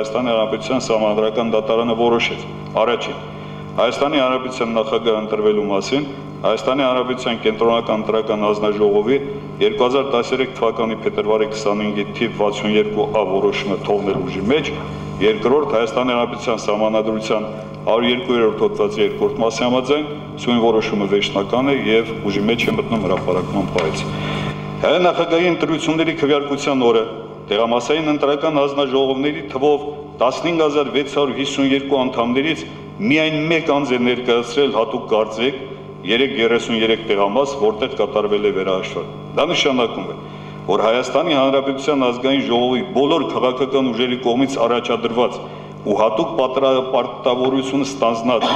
Հայաստանի Հանրապետության Սահմանադրական դատարանը որոշեց. Առաջին, Հայաստանի Հանրապետության նախագահ ընտրվելու մասին Հայաստանի Հանրապետության կենտրոնական ընտրական հանձնաժողովի 2013 թվականի փետրվարի 25-ի թիվ 62A որոշումը թողնել ուժի մեջ, երկրորդ Հայաստանի Հանրապետության Սահմանադրության 102-րդ հոդվածի 2-րդ մասի համաձայն սույն որոշումը վերջնական է եւ ուժի մեջ է մտնում հրապարակման փայլից։ Հայ նախագահի ընտրությունների քվեարկության օրը տեղամասային ընտրական հանձնաժողովների թվով 15652 անդամներից միայն մեկ անձ է ներկայացրել հատուկ կարծիք 333 տեղամաս, որտեղ կատարվել է վերահաշվարկ։ Դա նշանակում է, որ Հայաստանի Հանրապետության ազգային ժողովի բոլոր քաղաքական ուժերի կողմից առաջադրված ու հատուկ պարտավորություն ստանձնած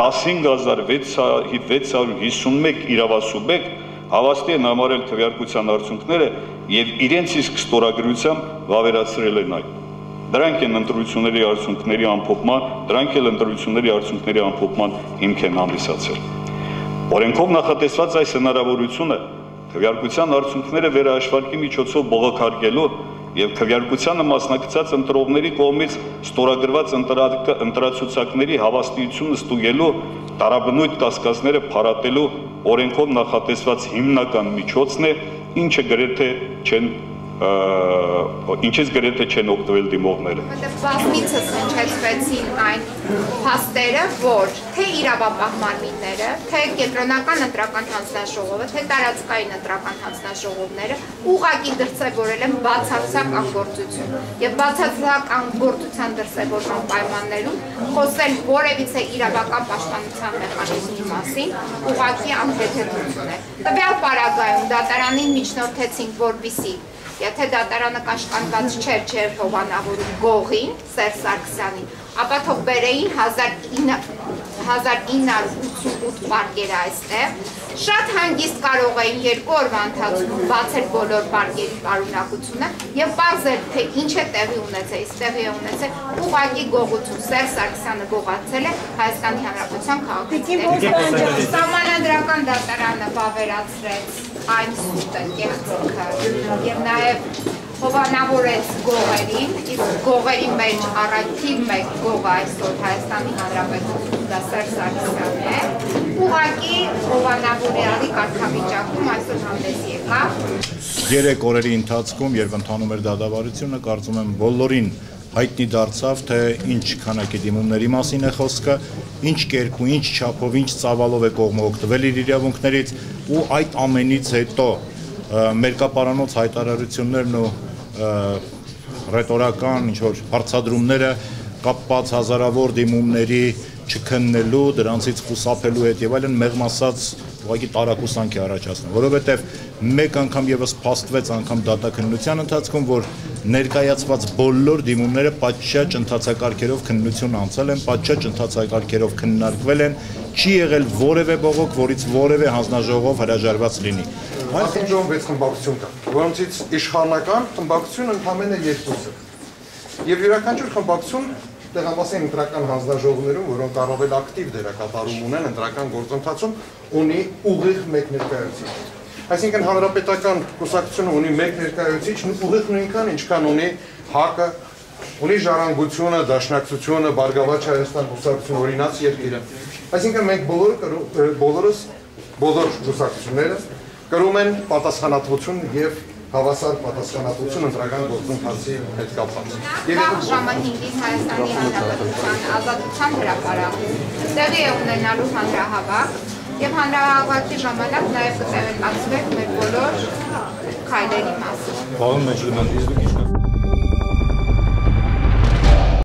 15651 իրավասուբյեկտ հավաստի են համարել քվեարկության արդյունքները եւ իրենց իսկ ստորագրությամբ վավերացրել են այն։ Դրանք են ընտրությունների արդյունքների ամփոփման հիմք են հանդիսացել։ Օրենքով նախատեսված այս հնարավորությունը քվեարկության արդյունքները վերահաշվարկի միջոցով բողոքարկելու եւ քվեարկությանը մասնակցած ընտրողների կողմից ստորագրված ընտրացուցակների հավաստիությունը ստուգելու տարաբնույթ կասկածները փարատելու օրենքով նախատեսված հիմնական միջոցն է, ինչից գրեթե չեն օգտվել դիմողները։ Բազմիցս հնչեցվեցին այն փաստերը, որ թե իրավապահ մարմինները, թե կենտրոնական ընտրական հանձնաժողովը, թե տարածքային ընտրական հանձնաժողովները ուղղակի դրսևորել են բացարձակ անգործություն եւ բացարձակ անգործության դրսևորման պայմաններում խոսել որևիցե իրավական պաշտպանության մեխանիզմի մասին ուղղակի անհեթեթություն է։ Տվյալ պարագայում դատարանին միջնորդեցինք, որպիսի եթե դատարանը կաշկանդված չէր հովանավորում Գողին, Սերժ Սարգսյանին, ապա թող բերեին 1988 պարկերը այստեղ, շատ հանգիստ կարող էին 2 օրվա ընթացքում բացել բոլոր պարկերի պարունակությունը եւ բացել, թե ինչ է տեղի ունեցել, տեղի է ունեցել ուղղակի գողություն, Սերժ Սարգսյանը գողացել է Հայաստանի Հանրապետության քաղաքացիներին։ Սահմանադրական դատարանը վավերացրեց այն սուտը, կեղծիքը եւ նաեւ հովանավորեց գողերին, իսկ գողերի մեջ թիվ 1 գողը այսօր Հայաստանի Հանրապետությունում դա Սերժ Սարգսյանն է, ուղղակի հովանավորյալի կարգավիճակում այսօր հանդես եկավ։ 3 օրերի ընթացքում, երբ ընթանում էր դատավարությունը, կարծում եմ բոլորին հայտնի դարձավ, թե ինչ քանակի դիմումների մասին է խոսքը, ինչ կերպով, ինչ չափով, ինչ ծավալով է կողմը օգտվել իր իրավունքներից ու այդ ամենից հետո մերկապարանոց հայտարարություններն ու ռետորական ինչ-որ հարցադրումները կապված հազարավոր դիմումների չքննելու, դրանցից խուսափելու հետ եւ այլն մեղմ ասած ուղղակի տարակուսանք է առաջացնում, որովհետեւ մեկ անգամ եւս փաստվեց անգամ դատաքննության ընթացքում, որ ներկայացված բոլոր դիմումները պատշաճ ընթացակարգերով քննություն անցել են, պատշաճ ընթացակարգերով քննարկվել են, չի եղել որևէ բողոք, որից որևէ հանձնաժողով հրաժարված լինի։ Հանձնաժողով 6 խմբակցություն կա, որոնցից իշխանական խմբակցություն ընդամենը 2-ը։ Եվ յուրաքանչյուր խմբակցություն տեղամասային ընտրական հանձնաժողովներում, որոնք առավել ակտիվ դերակատարում ունեն ընտրական գործընթացում, ունի ուղիղ մեկ ներկայացուցիչ։ Այսինքն հանրապետական կուսակցությունը ունի մեկ ներկայացուցիչ, ուղիղ նույնքան ինչքան ունի ՀԱԿ-ը, ունի Ժառանգությունը, Դաշնակցությունը, Բարգավաճ Հայաստան կուսակցությունը, Օրինաց երկիրը։ Այսինքն մենք բոլոր կուսակցությունները կրում են պատասխանատվություն եւ հավասար պատասխանատվություն ընտրական գործընթացի հետ կապված։ Ժամը 5-ին Հայաստանի Հանրապետության ազատության հրապարակում տեղի է ունենալու հանրահավաք եւ հանրահավաքի ժամանակ նաեւ կտեղեկացվեք մեր բոլոր քայլերի մասին։